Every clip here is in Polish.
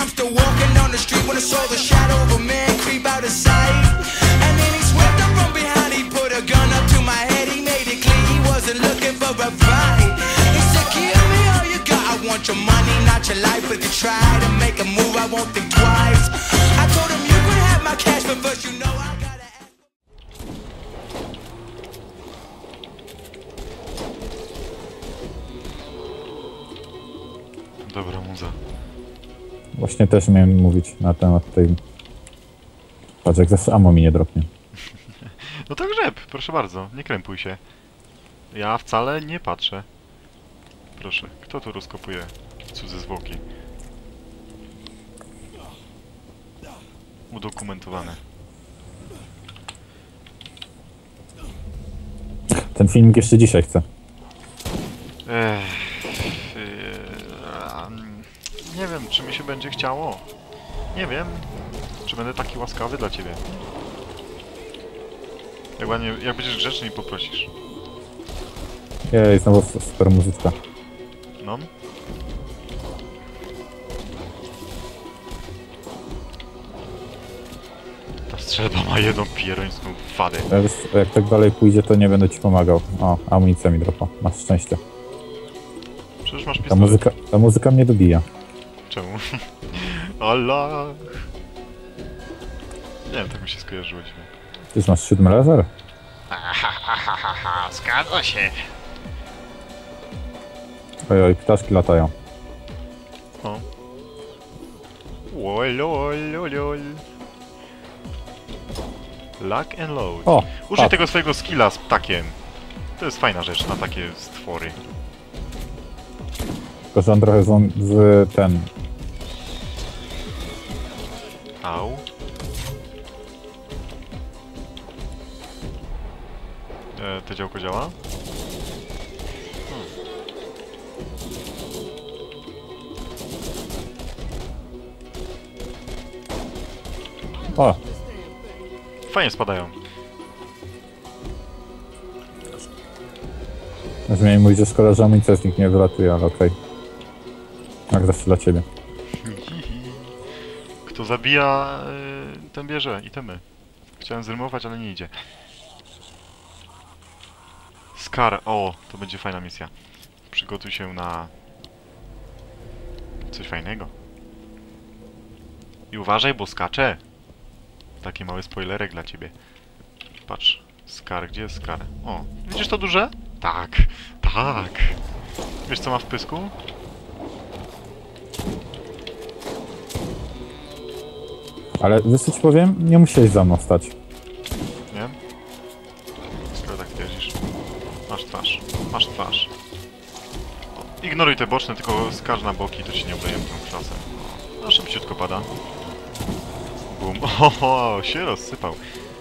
I'm still walking on the street when I saw the shadow of a man creep out of sight. And then he swept up from behind, he put a gun up to my head, he made it clear he wasn't looking for a fight. He said, give me all you got, I want your money, not your life. If you try to make a move, I won't think twice. I told him you could have my cash, but first you know I gotta ask. Dobra muza. Właśnie też miałem mówić na temat tej... Patrz, jak zawsze ammo mi nie dropnie. No to grzeb, proszę bardzo, nie krępuj się. Ja wcale nie patrzę. Proszę, kto tu rozkopuje cudze zwłoki? Udokumentowane. Ten filmik jeszcze dzisiaj chcę. Nie wiem, czy mi się będzie chciało. Nie wiem, czy będę taki łaskawy dla ciebie. Jak będziesz grzeczny i poprosisz. Jej, znowu super muzyczka. No. Ta strzelba ma jedną pierońską wadę. Jak tak dalej pójdzie, to nie będę ci pomagał. O, amunicja mi dropa. Masz szczęście. Przecież masz pistolet. Ta muzyka mnie dobija. Czemu? Allah! Nie wiem, tak mi się skojarzyło dzisiaj. Ty już masz 7 level? Zgadza się! Ojoj, ptaszki latają. O. Lol. Lock and load. O! Użyj tego swojego skilla z ptakiem. To jest fajna rzecz na takie stwory. Tylko, że on trochę z ten... Au. To działko działa? O! Fajnie spadają. Już miałem mówić, że szkoda, że amunicja z nich nie wylatuje, ale okej. Jak zawsze dla ciebie. Kto zabija, ten bierze itemy. Chciałem zrymować, ale nie idzie. Scar, o, to będzie fajna misja. Przygotuj się na coś fajnego. I uważaj, bo skacze. Taki mały spoilerek dla ciebie. Patrz, Scar, gdzie jest Scar? O, widzisz to duże? Tak, tak. Wiesz co ma w pysku? Ale wiesz co ci powiem? Nie musiałeś za mną stać. Nie? Skoro tak twierdzisz. Masz twarz. Masz twarz. O, ignoruj te boczne, tylko skarż na boki, to ci nie obleję tą klasę. No, szybciutko pada. Bum. Oho, się rozsypał.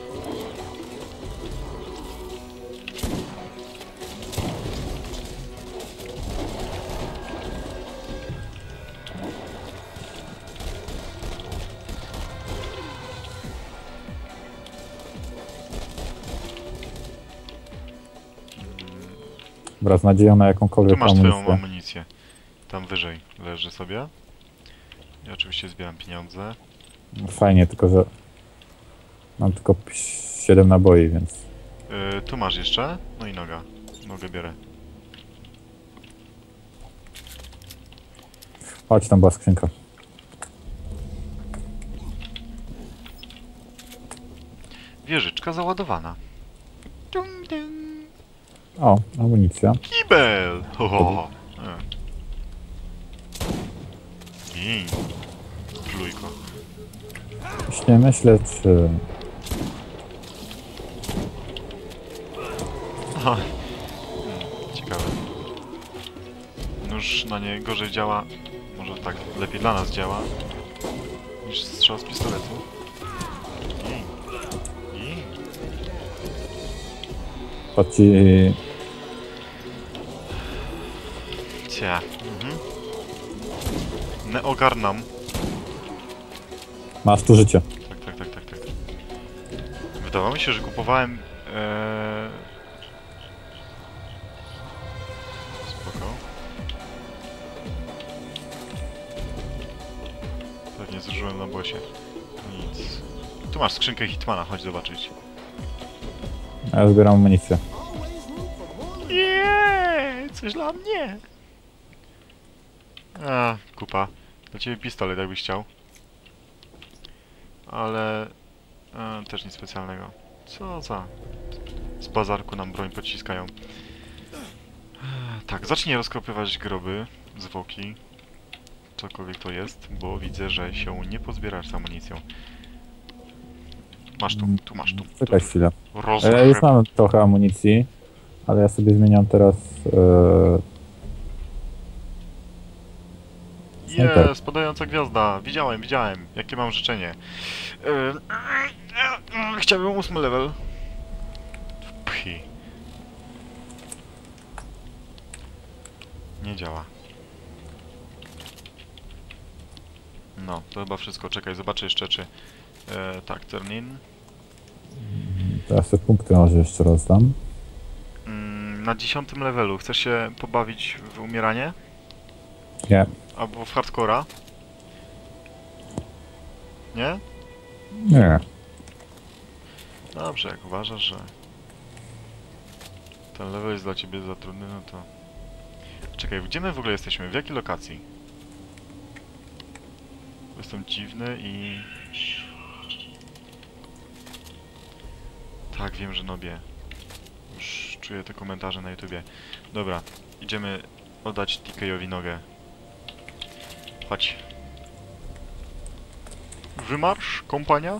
Dobra, z nadzieją na jakąkolwiek Tu masz twoją amunicję. amunicję. Tam wyżej leży sobie. Ja oczywiście zbieram pieniądze. Fajnie, tylko że... Mam tylko 7 naboi, więc... Tu masz jeszcze. No i noga. Nogę biorę. Chodź, tam była skrzynka. Wieżyczka załadowana. Dum, dum. O, amunicja. Kibel! Ho, ho, ho. I plujko. Właśnie myślę, czy... Aha. Ciekawe. Nóż na nie gorzej działa. Może tak lepiej dla nas działa niż strzał z pistoletu. I. Patrzcie... Cia. Nie ogarnam. Masz tu życie. Tak. Wydawało mi się, że kupowałem... Spoko. Nie zużyłem na bosie. Nic. Tu masz skrzynkę Hitmana, chodź zobaczyć. A ja zbieram amunicję. Jeee, coś dla mnie. A, kupa. Dla ciebie pistolet, jakbyś chciał. Ale... też nic specjalnego. Co za... Z bazarku nam broń pociskają. Tak, zacznij rozkopywać groby, zwłoki. Cokolwiek to jest, bo widzę, że się nie pozbierasz z amunicją. Masz tu masz tu. Czekaj chwilę. Ja Rozgrzeb. już mam trochę amunicji, ale ja sobie zmieniam teraz... snajper. Spadająca gwiazda. Widziałem. Jakie mam życzenie. Chciałbym 8 level. Pchi. Nie działa. No, to chyba wszystko. Czekaj, zobaczę jeszcze, czy... tak, Ternin. Teraz te punkty może jeszcze rozdam. Na 10 levelu chcesz się pobawić w umieranie? Nie. Albo w hardcora? Nie? Nie. Dobrze, jak uważasz, że ten level jest dla ciebie za trudny, no to... Czekaj, gdzie my w ogóle jesteśmy? W jakiej lokacji? Jestem dziwny i... Tak, wiem, że nobie. Już czuję te komentarze na YouTubie. Dobra, idziemy oddać TK-owi nogę. Chodź. Wymarsz, kompania?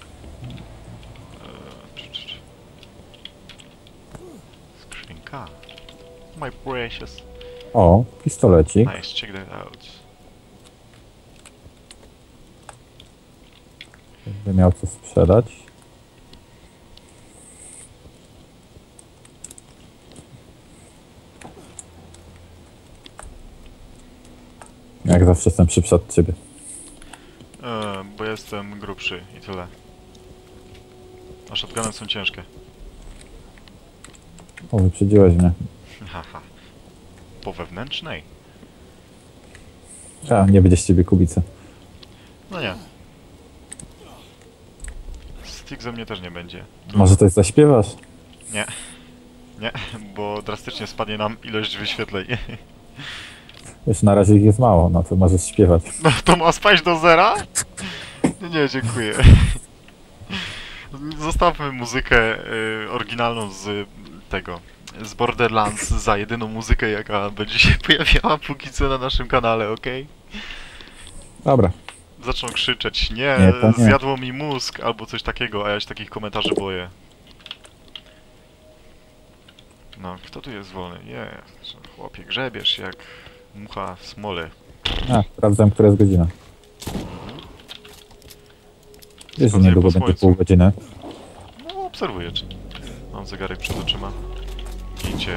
Skrzynka. My precious. O, pistolecik. Nice, check that out. Będę miał co sprzedać. Jak zawsze jestem szybszy od ciebie. Bo jestem grubszy i tyle. A shotguny są ciężkie. O, wyprzedziłeś mnie. Haha. Po wewnętrznej? A, nie będzie z ciebie kubicy. No nie. Stick ze mnie też nie będzie. Może coś zaśpiewasz? Nie. Nie, bo drastycznie spadnie nam ilość wyświetleń. Wiesz, na razie ich jest mało, no to możesz śpiewać. No to ma spaść do zera? Nie, dziękuję. Zostawmy muzykę oryginalną z tego, z Borderlands za jedyną muzykę, jaka będzie się pojawiała póki co na naszym kanale, okej? Dobra. Zaczną krzyczeć, Nie, to nie. zjadło mi mózg, albo coś takiego, a ja się takich komentarzy boję. No, kto tu jest wolny? Chłopie, grzebiesz jak mucha w smole. A, sprawdzam, która jest godzina. Wiesz, że Sprawdzaj niedługo po będzie słońcu. pół godziny. No, obserwuję, czy mam zegarek przed oczyma. Idzie.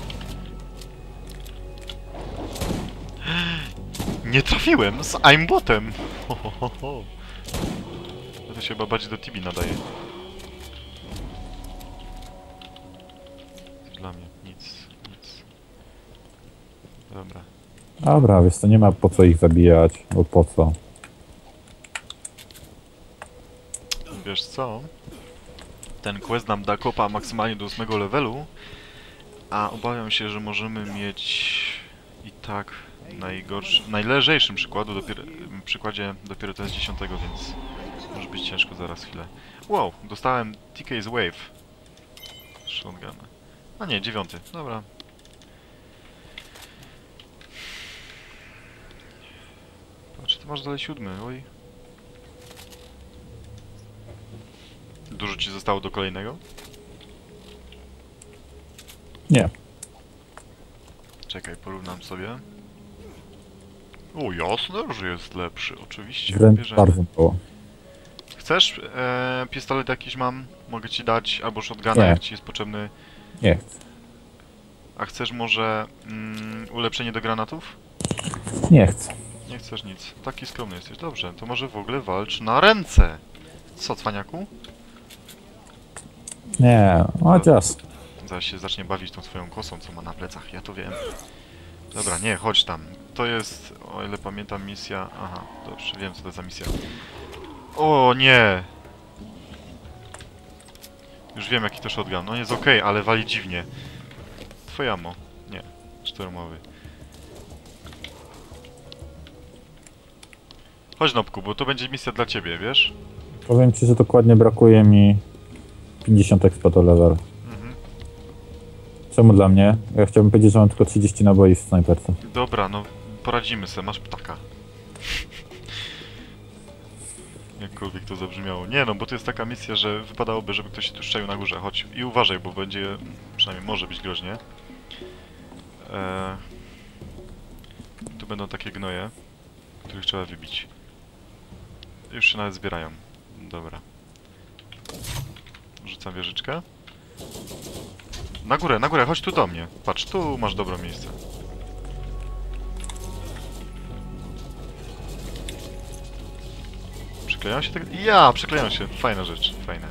Nie trafiłem z aimbotem! Ho, ho, ho, ho. To się chyba bardziej do Tibi nadaje. Dla mnie nic. Dobra. Dobra, wiesz, to nie ma po co ich zabijać, bo po co. Wiesz co? Ten quest nam da kopa maksymalnie do 8 levelu, a obawiam się, że możemy mieć i tak najlżejszym przykładzie dopiero ten z 10, więc może być ciężko zaraz chwilę. Wow, dostałem TK's Wave. Shotgun. A nie, 9. Dobra. Patrz, ty masz dalej 7, oj. Dużo ci zostało do kolejnego? Nie. Czekaj, porównam sobie. O, jasne, że jest lepszy, oczywiście. Wręcz Bierzemy. bardzo mało. Chcesz? Pistolet jakiś mam? Mogę ci dać, albo shotguna, Nie. jak ci jest potrzebny. Nie chcę. A chcesz może ulepszenie do granatów? Nie chcę. Nie chcesz nic. Taki skromny jesteś. Dobrze, to może w ogóle walcz na ręce. Co, cwaniaku? Nie, chociaż. Zaraz się zacznie bawić tą swoją kosą, co ma na plecach. Ja to wiem. Dobra, nie, chodź tam. To jest, o ile pamiętam, misja... Aha, dobrze, wiem co to za misja. O nie! Już wiem jaki to shotgun. No jest okej, ale wali dziwnie. Twoje ammo. Nie, sztormowy. Chodź Nopku, bo to będzie misja dla ciebie, wiesz? Powiem ci, że dokładnie brakuje mi 50 expa do level. Mhm. Czemu dla mnie? Ja chciałbym powiedzieć, że mam tylko 30 naboi w snajperce. Dobra, no poradzimy sobie, masz ptaka. Jakkolwiek to zabrzmiało. Nie no, bo to jest taka misja, że wypadałoby, żeby ktoś się tu szczaił na górze. Chodź i uważaj, bo będzie, przynajmniej może być groźnie. Tu będą takie gnoje, których trzeba wybić. Już się nawet zbierają. Dobra. Rzucam wieżyczkę. Na górę, chodź tu do mnie. Patrz, tu masz dobre miejsce. Przyklejają się tak? Ja, przyklejają się. Fajna rzecz, fajne.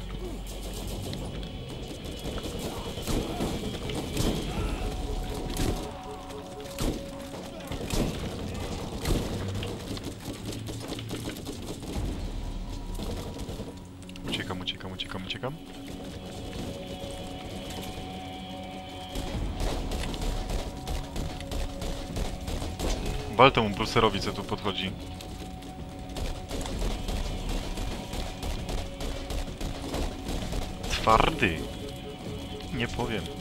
Uciekam. Wal temu Brucerowi, co tu podchodzi. Twardy. Nie powiem.